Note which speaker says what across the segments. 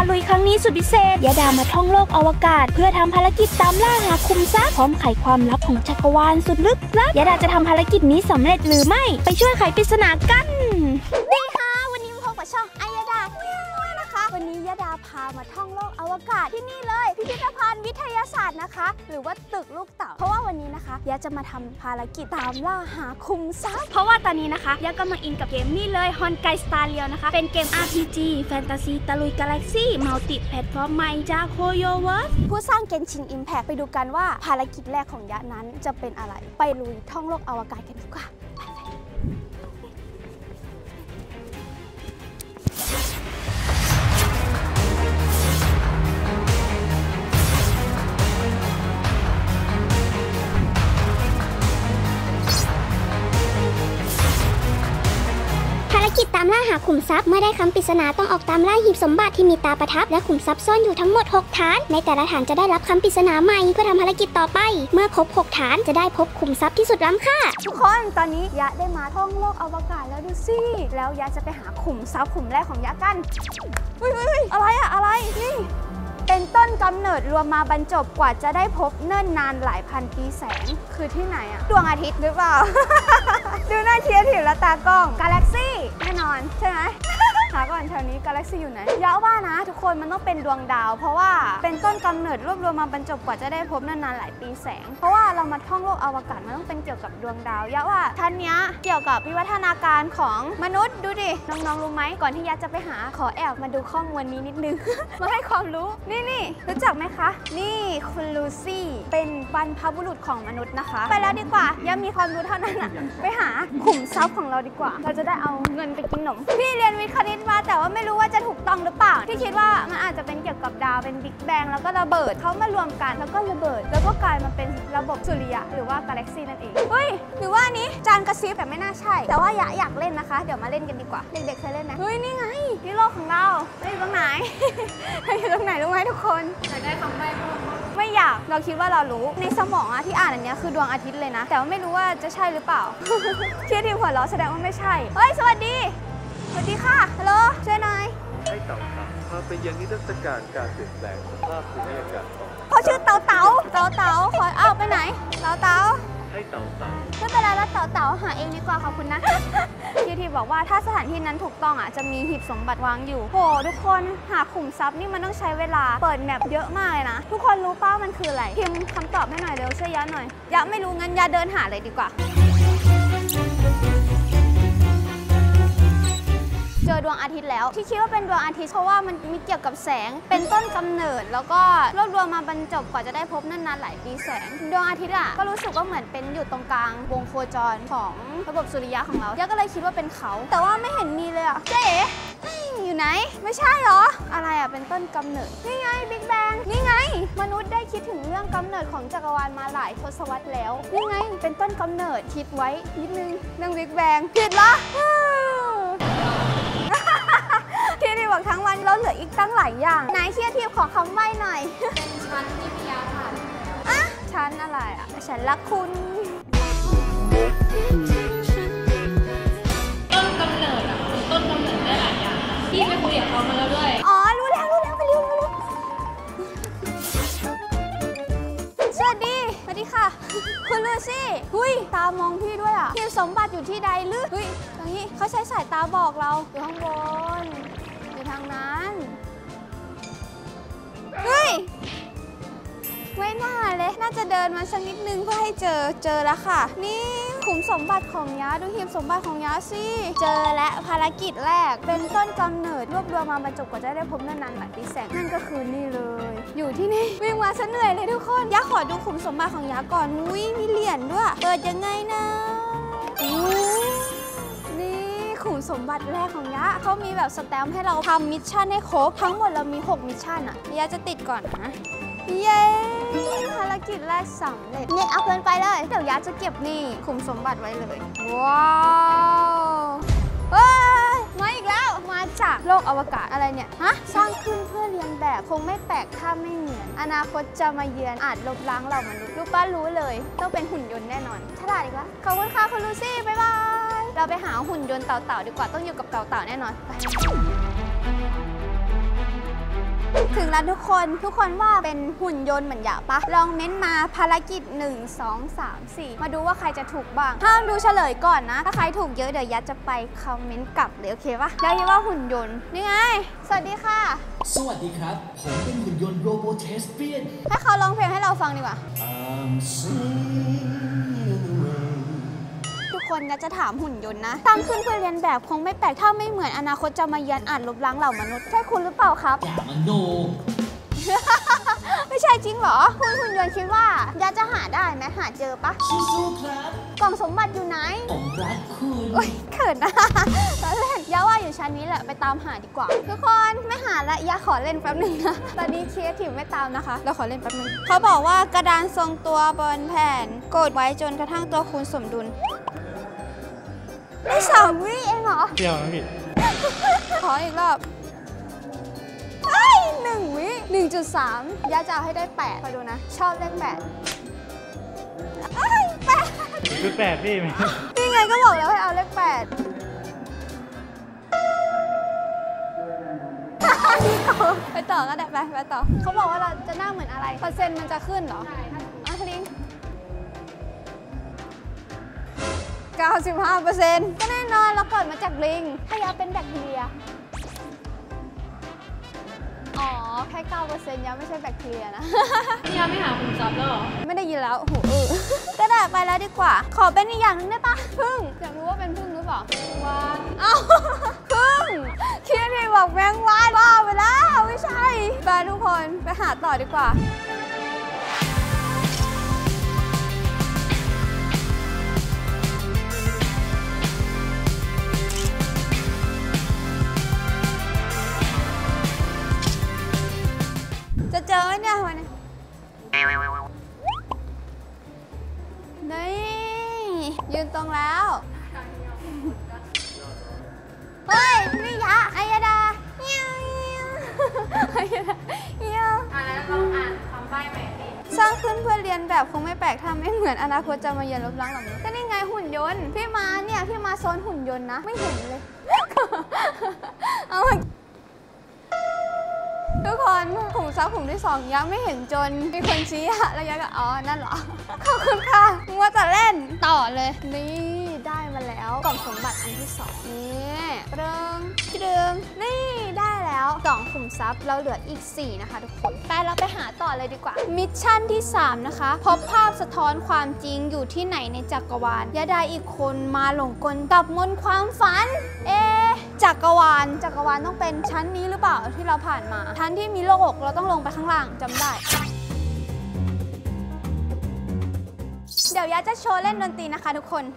Speaker 1: ลุยครั้งนี้สุดพิเศษยะดามาท่องโลกอวกาศเพื่อทำภารกิจตามล่าหาคุมทรัพย์พร้อมไขความลับของจักรวาลสุดลึกลับยะดาจะทำภารกิจนี้สำเร็จหรือไม่ไปช่วยไขปริศนากัน
Speaker 2: ดีค่ะวันนี้มาพบกับช่องไอยะดานะคะวันนี้ยะดาพามาท่องโลกอวกาศที่นี่เลยพิพิธภัณฑ์วิทยาศาสตร์นะคะหรือว่าตึกลูกเต่าเพราะว่าวันนี้นะคะยะจะมาทำภารกิจตามล่าหาคุมทรัพย์เพราะว่าตอนนี้นะคะยะก็มาอินกับเกมนี่เลยฮอนไกสตาร์เรียวนะคะเป็นเกม RPG แฟนตาซีตะลุยกาแล็กซี่มัลติแพลตฟอร์มใหม่จากโคโยเวิร์สผู้สร้างเกนชินอิมแพคไปดูกันว่าภารกิจแรกของยะนั้นจะเป็นอะไรไปลุยท่องโลกอวกาศกันดีกว่า
Speaker 3: กิจตามล่าหาขุมทรัพย์เมื่อได้คำปริศนาต้องออกตามล่าหีบสมบัติที่มีตาประทับและขุมทรัพย์ซ่อนอยู่ทั้งหมด6ฐานในแต่ละฐานจะได้รับคำปริศนาใหม่เพื่อทำภารกิจต่อไปเมื่อครบ6ฐานจะได้พบขุมทรัพย์ที่สุดล้ำค่า
Speaker 2: ทุกคนตอนนี้ยะได้มาท่องโลกอวกาศแล้วดูสิแล้วยะจะไปหาขุมทรัพย์ขุมแรกของยะกันเฮ้ยอะไรอะอะไรนี่เป็นต้นกำเนิดรวมมาบรรจบกว่าจะได้พบเนิ่นนานหลายพันปีแสงคือที่ไหนอะดวงอาทิตย์หรือเปล่า ดูน่าเชียร์ถือและตากล้องกาแล็กซี่แน่นอนใช่ไหม หาก่อนแถวนี้กาแล็กซี่อยู่ไหนยะว่านะทุกคนมันต้องเป็นดวงดาวเพราะว่าเป็นต้นกำเนิดรวบรวมมาบรรจบกว่าจะได้พบเนิ่นนานหลายปีแสงเพราะว่าเรามาท่องโลกอวกาศมันต้องเป็นเกี่ยวกับดวงดาวยะว่าท่านนี้เกี่ยวกับวิวัฒนาการของมนุษย์ดูดิน้องๆรู้ไหมก่อนที่ยะจะไปหาขอแอบมาดูข้อมูลนี้นิดนึง มาให้ความรู้นี่รู้จักไหมคะนี่คุณลูซี่เป็นบรรพบุรุษของมนุษย์นะคะไปแล้วดีกว่ายะมีความรู้เท่านั้นอะไปหาขุมทรัพย์ของเราดีกว่าเราจะได้เอาเงินไปกินขนมพี่เรียนวิทย์คณิตมาแต่ว่าไม่รู้ว่าจะถูกต้องหรือเปล่าที่คิดว่ามันอาจจะเป็นเกี่ยวกับดาวเป็นบิ๊กแบงแล้วก็ระเบิดเขามารวมกันแล้วก็ระเบิดแล้วก็กลายมาเป็นระบบสุริยะหรือว่ากาแล็กซี่นั่นเองเฮ้ยหรือว่านี้จานกระซิบแต่ไม่น่าใช่แต่ว่าอยากเล่นนะคะเดี๋ยวมาเล่นกันดีกว่าเด็กๆเคยเล่นไหมเฮ้ยนี่ไงที่โลกของเราอยู่ตรงไหน อยู่ตรงไหนรู้ไหมทุกคนอยากได้คำใบ้ไม่อยากเราคิดว่าเรารู้ในสมองอะที่อ่านอันนี้คือดวงอาทิตย์เลยนะแต่ว่าไม่รู้ว่าจะใช่หรือเปล่า ที่ทีมหัวเราะแสดงว่าไม่ใช่เฮ้ยสวัสดีค่ะฮัลโหลช่วยหน่อย
Speaker 4: ให้เต่าพาไปยังนิทรรศการการเปลี่ยนแปลงสภาพภูมิอากาศ
Speaker 2: เขาชื่อเต่าขอเอาไปไหนเต่า
Speaker 4: ให้เต่า
Speaker 2: ไม่เป็นไรแล้วเต่าหาเองดีกว่าขอบคุณนะที่บอกว่าถ้าสถานที่นั้นถูกต้องอ่ะจะมีหีบสมบัติวางอยู่โหทุกคนหาขุมทรัพย์นี่มันต้องใช้เวลาเปิดแมปเยอะมากเลยนะทุกคนรู้ป้ามันคืออะไรพิมพ์คำตอบให้หน่อยเร็วช่วยยะหน่อยยะไม่รู้งั้นยะเดินหาเลยดีกว่าเจอดวงอาทิตย์แล้วที่คิดว่าเป็นดวงอาทิตย์เพราะว่ามันมีเกี่ยวกับแสงเป็นต้นกำเนิดแล้วก็รวบรวมมาบรรจบกว่าจะได้พบนานๆหลายปีแสงดวงอาทิตย์อ่ะก็รู้สึกว่าเหมือนเป็นอยู่ตรงกลางวงโคจรของระบบสุริยะของเรายะก็เลยคิดว่าเป็นเขาแต่ว่าไม่เห็นมีเลยอ่ะเจ๊อยู่ไหนไม่ใช่หรออะไรอ่ะเป็นต้นกำเนิดนี่ไงบิ๊กแบงนี่ไงมนุษย์ได้คิดถึงเรื่องกำเนิดของจักรวาลมาหลายทศวรรษแล้วนี่ไงเป็นต้นกำเนิดคิดไว้นิดนึงเรื่องบิ๊กแบงผิดเหรอที่ดีบอกทั้งวันเราเหลืออีกตั้งหลายอย่างไหนเชียร์ทีขอคำใบ้หน่อยเป็นชั้นที่พิยาผ่านอะชั้นอะไรอ่ะฉันรักคุณ
Speaker 5: ต้นกำเนิดอ่ะต้นกำเนิดได้หลายอย่างพี่ไปคุยกับเขามาแล้วด้วย
Speaker 2: อ๋อรู้แล้วไปเร็วสวัสดีค่ะคุณลูซี่หุยตามองพี่ด้วยอ่ะหีบสมบัติอยู่ที่ใดหรือเฮ้ยตรงนี้เขาใช้สายตาบอกเราอยู่ข้างบนอยู่ทางนั้นเฮ้ยไม่น่าเลยน่าจะเดินมาสักนิดนึงเพื่อให้เจอแล้วค่ะนี่ขุมสมบัติของยะดูหีบสมบัติของยะสิเจอและภารกิจแรกเป็นต้นกำเนิดรวบรวมมาบรรจบกว่าจะได้พบนานๆหลายปีแสงนั่นก็คือนี่เลยอยู่ที่นี่วิ่งมาซะเหนื่อยเลยทุกคนยะขอดูขุมสมบัติของยะก่อนนุ้ยมีเหรียญด้วยเปิดยังไงนะนี่ขุมสมบัติแรกของยะเขามีแบบสแตมป์ให้เราทำมิชชั่นให้ครบทั้งหมดเรามี6มิชชั่นอ่ะยะจะติดก่อนนะเย้ภารกิจแรกสำเร็จเนี่ยเอาเกินไปเลยเดี๋ยวยะจะเก็บนี่ขุมสมบัติไว้เลยว้าวเฮ้ยมาอีกแล้วมาจากโลกอวกาศอะไรเนี่ยฮะสร้างขึ้นเพื่อเรียนแบบคงไม่แปลกถ้าไม่เหมือนอนาคตจะมาเยือนอาจลบล้างเรามนุษย์รู้ป้ารู้เลยต้องเป็นหุ่นยนต์แน่นอนฉลาดอีกแล้วขอบคุณค่ะคุณลูซี่บ๊ายบายเราไปหาหุ่นยนต์เต่าดีกว่าต้องอยู่กับเต่าแน่นอนไปถึงแล้วทุกคนว่าเป็นหุ่นยนต์เหมือนหยาปะลองเม้นมาภารกิจ1 2 3 4มาดูว่าใครจะถูกบ้างห้ามดูเฉลยก่อนนะถ้าใครถูกเยอะเดี๋ยวยัดจะไปคอมเมนต์กลับเลยโอเคปะได้ยินว่าหุ่นยนต์นี่ไงสวัสดีค่ะ
Speaker 6: สวัสดีครับผมเป็นหุ่นยนต์โรโบเทสเปียน
Speaker 2: ให้เขาร้องเพลงให้เราฟังดีกว่าทุกคนจะถามหุ่นยนต์นะตั้งขึ้นเพื่อเรียนแบบคงไม่แปลกถ้าไม่เหมือนอนาคตจะมาเยือนลบล้างเหล่ามนุษย์ใช่คุณหรือเปล่าครับ
Speaker 6: อย่ามาโน
Speaker 2: ไม่ใช่จริงเหรอคุณหุ่นยนต์คิดว่ายาจะหาได้ไหมหาเจอปะ
Speaker 6: สู้ๆครับ
Speaker 2: กล่องสมบัติอยู่ไหน
Speaker 6: ผมรักคุณ
Speaker 2: โอ๊ยเขินนะแล้วเล่นยาว่าอยู่ชั้นนี้แหละไปตามหาดีกว่าทุกคนไม่หาละยาขอเล่นแป๊บนึงนะตอนนี้ครีเอทีฟไม่ตามนะคะเราขอเล่นแป๊บนึงเขาบอกว่ากระดานทรงตัวบนแผ่นกดไว้จนกระทั่งตัวคูณสมดุลได้3 วิเองเหรอ
Speaker 7: เที่ยวนะพี่
Speaker 2: ขออีกรอบ1 วิ 1.3 ยาจะเอาให้ได้8คอยดูนะชอบเลข8
Speaker 7: คือ8พี่
Speaker 2: นี่ไงก็บอกแล้วให้เอาเลข8ไปต่อก็ได้ไปต่อเขาบอกว่าเราจะหน้าเหมือนอะไรเปอร์เซ็นต์มันจะขึ้นเหรอลิง95%ก็แน่นอนเราเกิดมาจากลิงถ้ายาเป็นแบคทีเรียอ๋อแค่9%ยังไม่ใช่แบคทีเรียนะ
Speaker 5: ยังไม่หาคุณซับแล้วหรอ
Speaker 2: ไม่ได้ยินแล้วโหก็ได้ไปแล้วดีกว่าขอเป็นอีกอย่างนึงได้ปะพึ่งอยากรู้ว่าเป็นพึ่งหรือเปล่าเอ้าพึ่งคิดดีบอกแมงวันบ้าไปแล้วไม่ใช่ไปทุกคนไปหาต่อดีกว่าจะเจอไหมเนี่ยวันนี้นี่ยืนตรงแล้วเฮ้ยนี่ยะอายดาเงี้ยวอายดาเงี้ยว
Speaker 5: แล้วลองอ่านคำใบ้ใหม่ดิ
Speaker 2: สร้างขึ้นเพื่อเรียนแบบคงไม่แปลกถ้าไม่เหมือนอนาคตจะมาเยือนลบล้างหรอกก็นี่ไงหุ่นยนต์พี่มาเนี่ยพี่มาโซนหุ่นยนต์นะไม่เห็นเลยเอาทุกคนขุมทรัพย์ขุมที่2ยังไม่เห็นจนมีคนชี้แล้วยังก็อ๋อนั่นเหรอขอบคุณค่ะมัวแต่เล่นต่อเลยนี่ได้มาแล้วกล่องสมบัติอันที่2นี่ดึงนี่ได้แล้วกล่องขุมทรัพย์เราเหลืออีก4นะคะทุกคนไปเราไปหาต่อเลยดีกว่ามิชชั่นที่3นะคะพบภาพสะท้อนความจริงอยู่ที่ไหนในจักรวาลยาดาอีกคนมาหลงกลกับมนต์ความฝันจักรวาลต้องเป็นชั้นนี้หรือเปล่าที่เราผ่านมาชั้นที่มีโลกเราต้องลงไปข้างล่างจำได้เดี๋ยวยาจะโชว์เล่นดนตรีนะคะทุกคน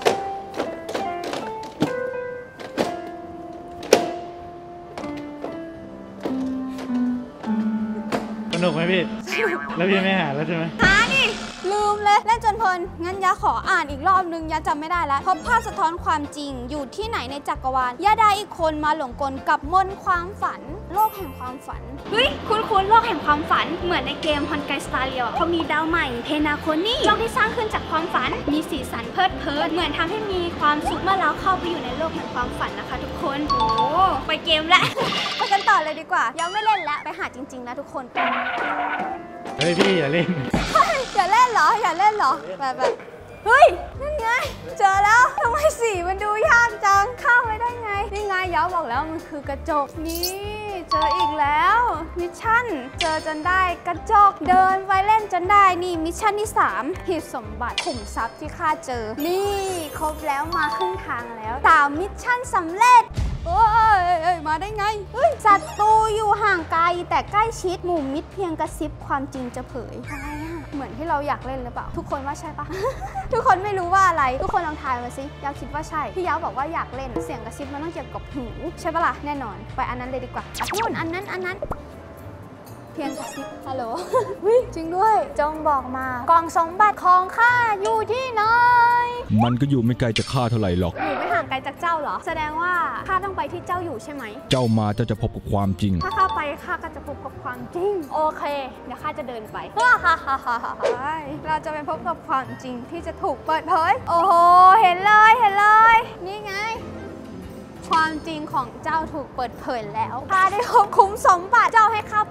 Speaker 7: สนุกไหมพี่แล้วพี่ไม่หาแล้วใช่ไหม
Speaker 2: หาดิลืมเลยเล่นจนเพลินงั้นยาขออ่านอีกรอบนึงยาจำไม่ได้แล้วพบภาพสะท้อนความจริงอยู่ที่ไหนในจักรวาลยาได้อีกคนมาหลงกลกับมนต์ความฝันโลกแห่งความฝันเฮ้ยคุ้นโลกแห่งความฝันเหมือนในเกมฮอนไกสตาร์เรียวเขามีดาวใหม่เพนาโคนี่โลกที่สร้างขึ้นจากความฝันมีสีสันเพลิดเพลินเหมือนทำให้มีความสุขเมื่อเราเข้าไปอยู่ในโลกแห่งความฝันนะคะทุกคนโอ้ไปเกมแล้วไปกันต่อเลยดีกว่ายังไม่เล่นแล้วไปหาจริงๆแล้วทุกคน
Speaker 7: เฮ้ยพี่อย่าเล่น
Speaker 2: อย่าเล่นเหรอแบบเฮ้ยนั่นไงเจอแล้วทำไมสีมันดูยากจังเข้าไม่ได้ไงนี่ไงย้อบอกแล้วมันคือกระจกนี่เจออีกแล้วมิชชั่นเจอจนได้กระจกเดินไปเล่นจนได้นี่มิชชั่นที่3หีบสมบัติขุมทรัพย์ที่ข้าเจอนี่ครบแล้วมาครึ่งทางแล้ว3มิชชั่นสำเร็จโอ้ยมาได้ไงศัตรูอยู่ห่างไกลแต่ใกล้ชิดหมู่มิตรเพียงกระซิบความจริงจะเผยอะไรอะเหมือนที่เราอยากเล่นหรือเปล่าทุกคนว่าใช่ปะ ทุกคนไม่รู้ว่าอะไรทุกคนลองทายมาสิยาวคิดว่าใช่พี่ยาวบอกว่าอยากเล่นเสียงกระซิบมันต้องเกี่ยวกับหูใช่ปะล่ะแน่นอนไปอันนั้นเลยดีกว่านู่นอันนั้นเพียงกระซิบฮัลโหลจริงด้วยจงบอกมากล่องสมบัติของข้าอยู่ที่ไหน
Speaker 8: มันก็อยู่ไม่ไกลจากข้าเท่าไหร่หรอก
Speaker 2: อยู่ไม่ห่างไกลจากเจ้าเหรอแสดงว่าข้าต้องไปที่เจ้าอยู่ใช่ไหม
Speaker 8: เจ้ามาเจ้าจะพบกับความจริง
Speaker 2: ถ้าข้าไปข้าก็จะพบกับความจริงโอเคเดี๋ยวข้าจะเดินไปเราจะไปพบกับความจริงที่จะถูกเปิดเผยโอ้โหเห็นเลยนี่ไงความจริงของเจ้าถูกเปิดเผยแล้วข้าได้พบคุ้มสมบัติเจ้าให้ข้า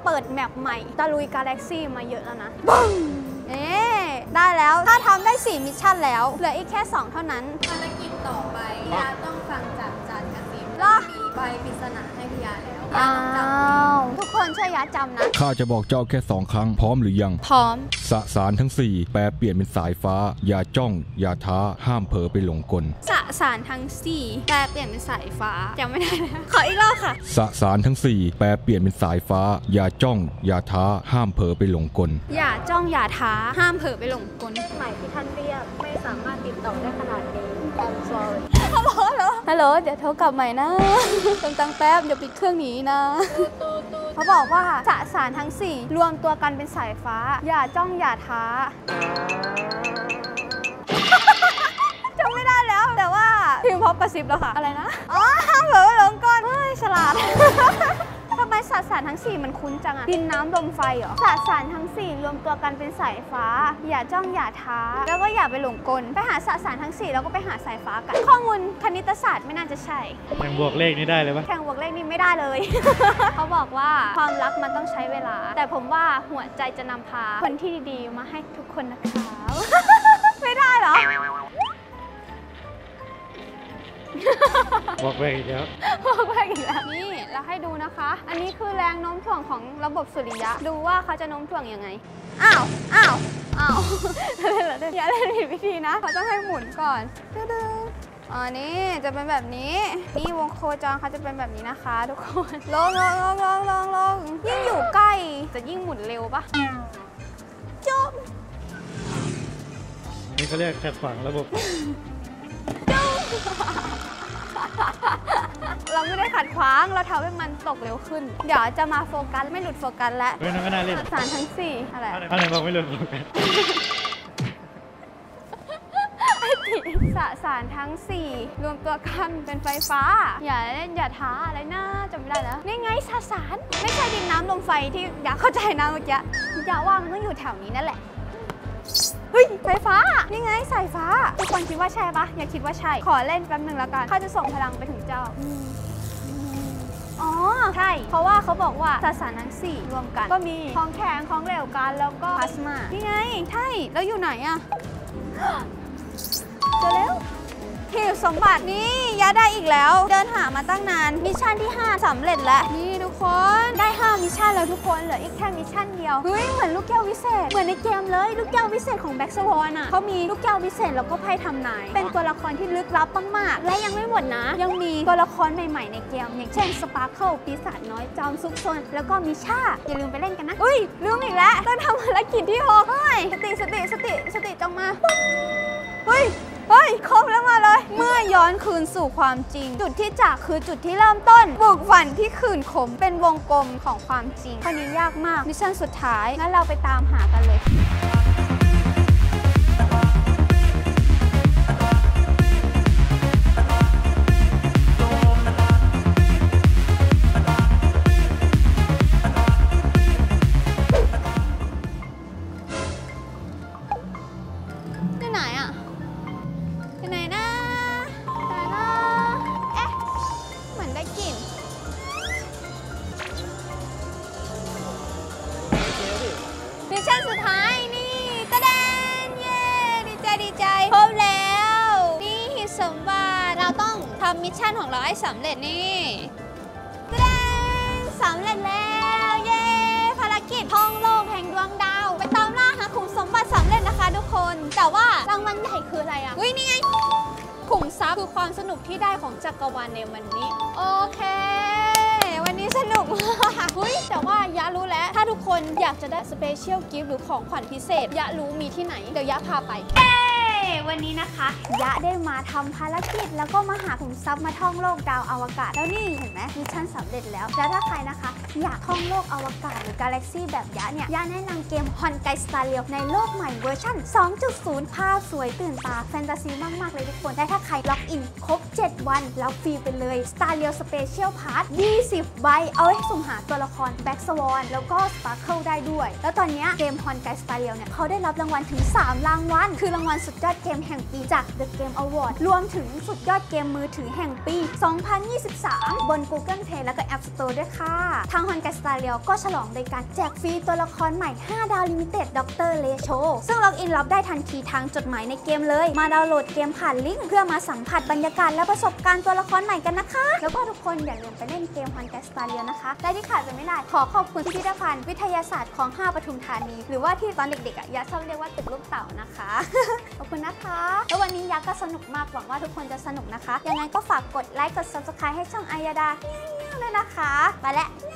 Speaker 2: เปิดแมปใหม่ตะลุยกาแล็กซี่มาเยอะแล้วนะบึ้งได้แล้วถ้าทำได้4มิชชั่นแล้วเหลืออีกแค่2เท่านั้น
Speaker 5: ภารกิจต่อไปยาต้องฟังจากจานกระซิบ
Speaker 2: เหรอ
Speaker 5: มีใบปริศนาให้พี่ยาแล้ว
Speaker 2: อ้าวทุกคนช่วยยาจำนะ
Speaker 8: ข้าจะบอกเจ้าแค่2 ครั้งพร้อมหรือยัง
Speaker 2: พร้อม
Speaker 8: สสารทั้ง 4 แปลเปลี่ยนเป็นสายฟ้า อย่าจ้อง อย่าท้า ห้ามเผลอไปหลงกล
Speaker 2: สสารทั้ง4แปลเปลี่ยนเป็นสายฟ้าจำไม่ได้แล้วขออีกรอบค่ะ
Speaker 8: สสารทั้ง 4 แปลเปลี่ยนเป็นสายฟ้า อย่าจ้อง อย่าท้า ห้ามเผลอไปหลงกล
Speaker 2: อย่าจ้องอย่าท้าห้ามเผลอไปหลงกล
Speaker 5: หมายที่ท่านเรียกไม่สามารถติดต่อได้ขนาดนี้ I'm sorry
Speaker 2: ฮัลโหลเดี๋ยวโทรกลับใหม่นะตังแป๊บเดี๋ยวปิดเครื่องหนีนะเขาบอกว่าสสารทั้ง4รวมตัวกันเป็นสายฟ้าอย่าจ้องอย่าท้าจำไม่ได้แล้วแต่ว่าพิมพ์พบกระซิบแล้วค่ะอะไรนะอ๋อเผลอหลงกลเฮ้ยฉลาดทำไมสสารทั้ง4มันคุ้นจังอะดินน้ำลมไฟเหรอสสารทั้ง4รวมตัวกันเป็นสายฟ้าอย่าจ้องอย่าท้าแล้วก็อย่าไปหลงกลไปหาสสารทั้ง4แล้วก็ไปหาสายฟ้ากันข้อมูลคณิตศาสตร์ไม่น่าจะใช่
Speaker 7: แข่งบวกเลขนี้ได้เลยปะ
Speaker 2: แข่งบวกเลขนี่ไม่ได้เลย เขาบอกว่าความรักมันต้องใช้เวลา แต่ผมว่าหัวใจจะนำพาคนที่ดีๆมาให้ทุกคนนะครับ ไม่ได้เหรอ
Speaker 7: บอกไปอีกแล้ว
Speaker 2: บอกไปอีกแล้วนี่เราให้ดูนะคะ อันนี้คือแรงโน้มถ่วงของระบบสุริยะดูว่าเขาจะโน้มถ่วงยังไงอ้าวอย่าเล่นผิดวิธีนะเขาต้องให้หมุนก่อนดึงอ๋อนี่จะเป็นแบบนี้นี่วงโคจรเขาจะเป็นแบบนี้นะคะทุกคนลงยิ่งอยู่ใกล้จะยิ่งหมุนเร็วปะจบ
Speaker 7: นี่เขาเรียกขัดขวางระบบ
Speaker 2: เราไม่ได้ขัดขวางเราทำให้มันตกเร็วขึ้นเดี๋ยวจะมาโฟกัสไม่หลุดโฟกัสแล้ว
Speaker 7: เฮ้ยนั่นก็น่าเล่น
Speaker 2: สารทั้ง4อะไร
Speaker 7: อะไรบอกไม่หลุดโฟกัส
Speaker 2: สสารทั้ง4รวมตัวกันเป็นไฟฟ้าอย่าเล่นอย่าท้าอะไรนะจำไม่ได้แล้วนี่ไงสสารไม่ใช่ดินน้ำลมไฟที่อยากเข้าใจนะเมื่อกี้อยากว่ามันต้องอยู่แถวนี้นั่นแหละเฮ้ยไฟฟ้านี่ไงสายฟ้าทุกคนคิดว่าใช่ปะอย่าคิดว่าใช่ขอเล่นแป๊บนึงแล้วกันข้าจะส่งพลังไปถึงเจ้าอ๋อใช่เพราะว่าเขาบอกว่าสสารทั้ง4รวมกันก็มีของแข็งของเหลวกันแล้วก็พลาสมานี่ไงใช่แล้วอยู่ไหนอะเจอแล้วหีบสมบัตินี่ยาได้อีกแล้วเดินหามาตั้งนานมิชชั่นที่5สำเร็จแล้วนี่ทุกคนได้5มิชชั่นแล้วทุกคนเหลืออีกแค่มิชชั่นเดียวเฮ้ยเหมือนลูกแก้ววิเศษเหมือนในเกมเลยลูกแก้ววิเศษของแบ็กสวอนอ่ะเขามีลูกแก้ววิเศษแล้วก็ไพ่ทำนายเป็นตัวละครที่ลึกลับมากๆและยังไม่หมดนะยังมีตัวละครใหม่ๆในเกมอย่างเช่นสปาร์เคิลปีศาจน้อยจอมซุกซนแล้วก็มิช่าอย่าลืมไปเล่นกันนะอุ้ยลืมอีกแล้วต้องทำภารกิจที่6เฮ้ยสติจงมาเฮ้ยครบแล้วมาเลยเมื่อย้อนคืนสู่ความจริงจุดที่จากคือจุดที่เริ่มต้นบุกฝันที่ขื่นขมเป็นวงกลมของความจริงข้อนี้ยากมากมิชชั่นสุดท้ายงั้นเราไปตามหากันเลยมิชชั่นสุดท้ายนี่ตะแดนเย้ดีใจครบแล้วนี่หีบสมบัติเราต้องทำมิชชั่นของเราให้สำเร็จนี่ตะแดนสำเร็จแล้วเย้ภารกิจท่องโลกแห่งดวงดาวไปตามล่าหาขุมสมบัติสำเร็จนะคะทุกคนแต่ว่ารางวัลใหญ่คืออะไรอ่ะอุ้ยนี่ไงขุมทรัพย์คือความสนุกที่ได้ของจักรวาลในวันนี้โอเควันนี้สนุกมากเฮ้ยแต่ว่ายะรู้แล้วถ้าทุกคนอยากจะได้สเปเชียลกิฟต์หรือของขวัญพิเศษยะรู้มีที่ไหนเดี๋ยวยะพาไปวันนี้นะคะยะได้มาทำภารกิจแล้วก็มาหาขุมทรัพย์มาท่องโลกดาวอวกาศแล้วนี่เห็นไหมมิชชั่นสำเร็จแล้วแล้วถ้าใครนะคะอยากท่องโลกอวกาศหรือกาแล็กซี่แบบยะเนี่ยยะแนะนำเกมฮอนไกสตาร์เรียลในโลกใหม่เวอร์ชัน 2.0 ภาพสวยตื่นตาแฟนตาซีมากๆเลยทุกคนและถ้าใครล็อกอินครบ7 วันแล้วฟรีไปเลย Star Rail Special Pass 20 ใบเอาไว้สุ่มหาตัวละครแบ็กสวอนแล้วก็สปาร์เคิลได้ด้วยแล้วตอนนี้เกมฮอนไกสตาร์เรียลเนี่ยเขาได้รับรางวัลถึง3 รางวัลคือรางวัลสุดยอดเกมแห่งปีจาก The Game Award รวมถึงสุดยอดเกมมือถือแห่งปี 2023 บน Google Play และก็ App Store ด้วยค่ะทาง Honkai Star Rail ก็ฉลองโดยการแจกฟรีตัวละครใหม่ 5 ดาวลิมิเต็ดดรเลโชซึ่งล็อกอินรับได้ทันทีทางจดหมายในเกมเลยมาดาวน์โหลดเกมผ่านลิงก์เพื่อมาสัมผัสบรรยากาศและประสบการณ์ตัวละครใหม่กันนะคะแล้วก็ทุกคนอย่าลืมไปเล่นเกม Honkai Star Rail นะคะและที่ขาดไปไม่ได้ขอขอบคุณพิพิธภัณฑ์วิทยาศาสตร์ของ5ปทุมธานีหรือว่าที่ตอนเด็กๆยาชอบเรียกว่าตึกลูกเต่านะคะ ขอบคุณนะคะแล้ววันนี้ยาก็สนุกมากหวังว่าทุกคนจะสนุกนะคะยังไงก็ฝากกดไลค์กด Subscribe ให้ช่องอายาดาด้วยนะคะไปแล้ว